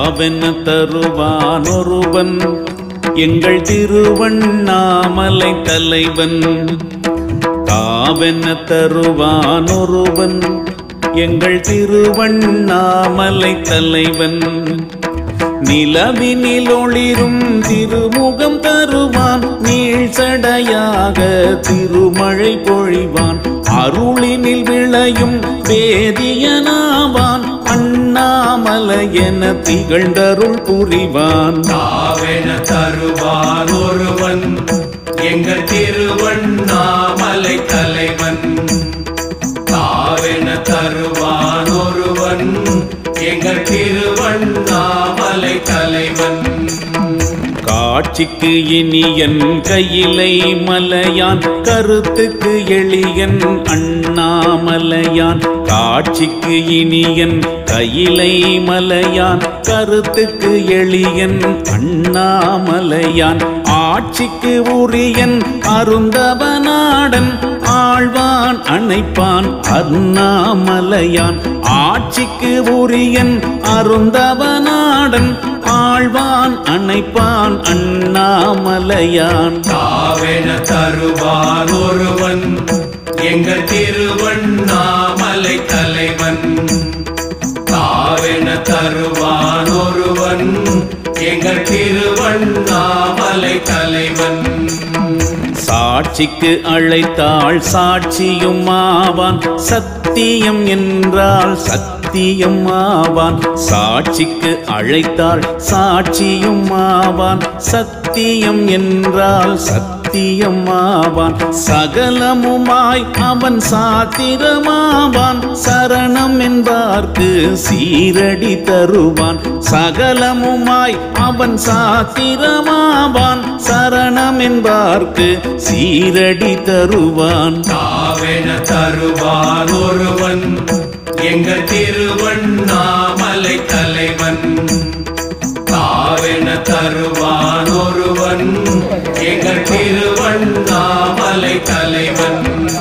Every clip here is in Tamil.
தாவென தருவான் ஒருவன் எங்கள் திருவண்ணாமலை தலைவன். தாவென தருவான் ஒருவன் எங்கள் திருவண்ணாமலை தலைவன். நிலவினில் ஒளிரும் திருமுகம் தருவான், நீழ்சடையாக திருமழை பொழிவான். அருளினில் விளையும் வேதியனாவான், அண்ணாமலை என திகழ்ந்தருள் புரிவான். தாவென தருவான் ஒருவன் எங்கள் திருவண்ணாமலை தலைவன். தாவென தருவான் ஒருவன் எங்கள் திருவண்ணாமலை தலைவன். காட்சிக்கு இனியன் கையிலை மலையான், கருத்துக்கு எளியன் அண்ணாமலையான். காட்சிக்கு இனியன் கையிலை மலையான், கருத்துக்கு எளியன் அண்ணாமலையான். ஆட்சிக்கு உரியன் அருந்தவநாடன், ஆழ்வான் அணைப்பான் அண்ணாமலையான். ஆட்சிக்கு உரியன் அருந்தவநாடன், ஆழ்வான் அணைப்பான் அண்ணாமலையான். தாவென தருவான் ஒருவன் எங்கள் திருவண்ணாமலை தலைவன். தாவென தருவான் ஒருவன் எங்கள் திருவண்ணாமலை தலைவன். சாட்சிக்கு அழைத்தாள் சாட்சியும் ஆவான், சத்தியம் என்றால் சத்தியம் ஆவான். சாட்சிக்கு அழைத்தாள் சாட்சியும் ஆவான், சத்தியம் என்றால் சத்தியம் ஆவான். சகலமுமாய் அவன் சாத்திரமாவான், சரணம் என்பார்க்கு சீரடி தருவான். சகலமுமாய் அவன் சாத்திரமாவான், சரணம் என்பார்க்கு சீரடி தருவான். தாவென தருவான் ஒருவன் எங்கள் திருவண்ணாமலை தலைவன். தாவென தருவான் ஒருவன் எங்கள் திருவண்ணாமலை தலைவன்.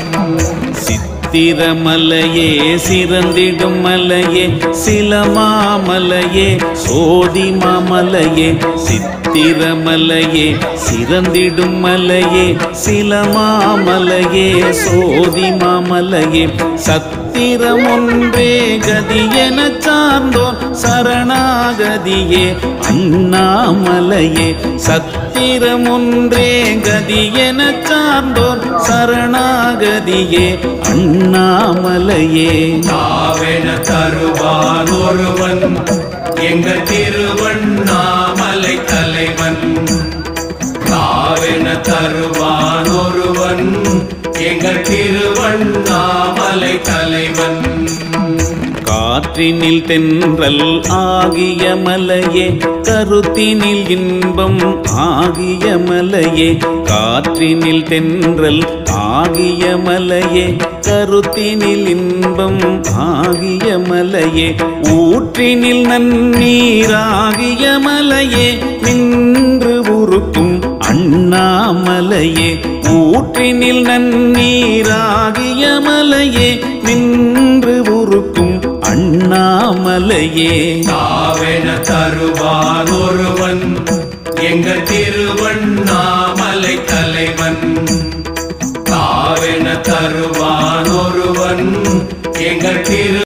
சித்திரமலையே சிறந்திடும் மலையே, சிலமாமலையே சோதிமாமலையே. சித்திரமலையே சிறந்திடும் மலையே, சிலமாமலையே சோதிமாமலையே. சத்திரம் ஒன்றே கதி என சார்ந்தோன் சரணாகதியே அண்ணாமலையே. சத்திரம் ஒன்றே கதி என சார்ந்தோன் சரணாகதியே அண்ணாமலையே. தாவென தருவான் ஒருவன் எங்கள் திருவண்ணாமலை தலைவன். தாவென தருவான் ஒருவன் எங்கள் திருவண்ணாமலை தலைவன். காற்றினில் தென்றல் ஆகிய மலையே, கருத்தினில் இன்பம் ஆகிய மலையே. காற்றினில் தென்றல் ஆகிய மலையே, கருத்தினில் இன்பம் ஆகிய மலையே. ஊற்றினில் நன்னீராகிய மலையே, நின்று உருக்கும் அண்ணாமலையே. ஊற்றினில் நன்னீராகிய மலையே, நின்று உருக்கும் அண்ணாமலையே. தாவென தருவான் ஒருவன் எங்கள் திருவண்ணாமலை தலைவன். தாவென தருவான் ஒருவன் எங்கள் திரு